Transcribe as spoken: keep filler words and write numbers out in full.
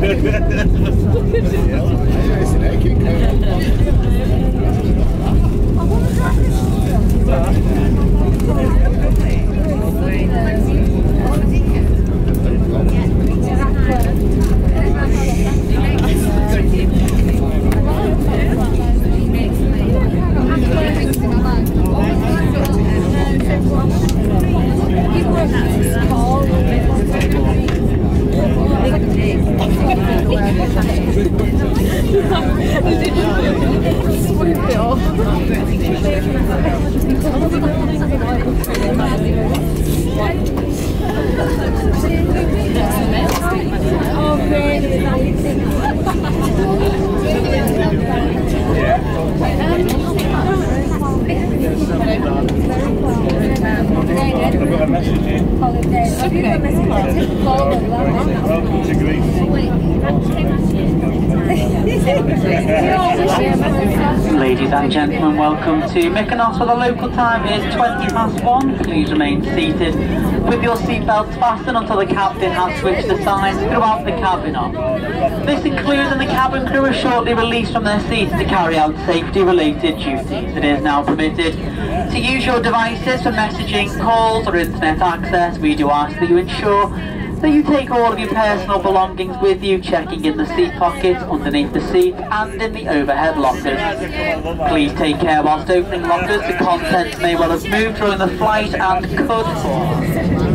Ladies and gentlemen, welcome to Mykonos, where the local time is twenty past one. Please remain seated with your seatbelts fastened until the captain has switched the signs throughout the cabin off. This includes when the cabin crew are shortly released from their seats to carry out safety-related duties. It is now permitted to use your devices for messaging, calls or internet access. We do ask that you ensure that you take all of your personal belongings with you, checking in the seat pockets, underneath the seat and in the overhead lockers. Please take care whilst opening lockers. The contents may well have moved during the flight and could fall.